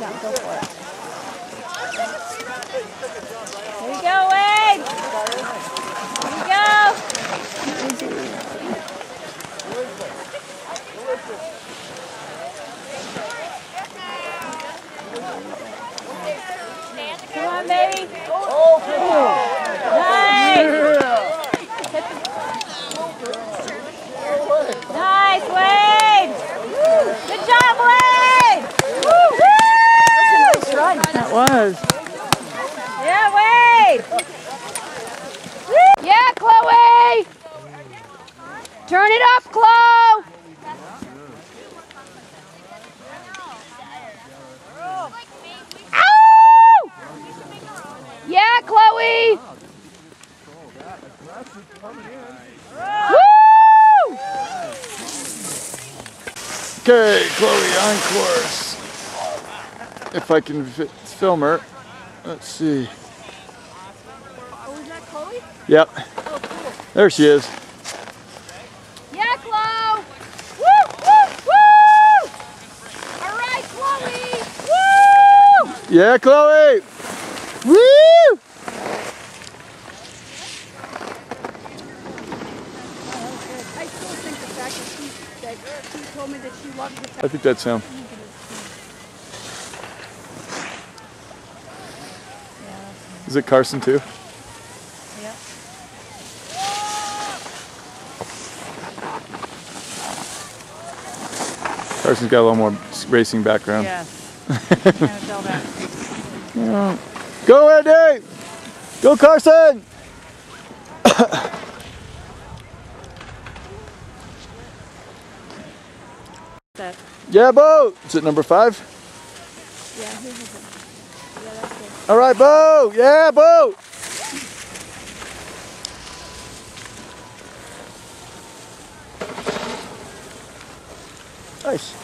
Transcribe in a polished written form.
Yeah, go for it. Here you go, Wade. Here you go. Come on, baby. Nice, Wade. Good job, Wade. Woo, woo. That was a nice run. That was. Yeah, Wade. Woo. Yeah, Chloe. Turn it up, Chloe. Ow! Yeah, Chloe. Woo! Okay, Chloe on course. If I can film her. Let's see. Oh, is that Chloe? Yep. Oh, cool. There she is. Yeah, Chloe. Woo, woo, woo! All right, Chloe. Woo! Yeah, Chloe. Woo! I still think the fact that she told me that she loved the I think that's him. Is it Carson too? Yeah. Carson's got a little more racing background. Yes. I can tell that. Yeah. Go, Andy! Go, Carson! That. Yeah, Bo! Is it number 5? Yeah, here's the thing. Yeah, that's good. All right, Bo! Yeah, Bo! Nice.